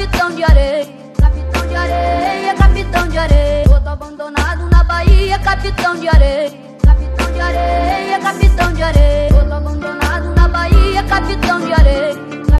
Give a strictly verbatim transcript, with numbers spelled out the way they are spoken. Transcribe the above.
capitão de areia, capitão de areia, capitão de areia. Outro abandonado na Bahia, capitão de areia, capitão de areia, capitão de areia.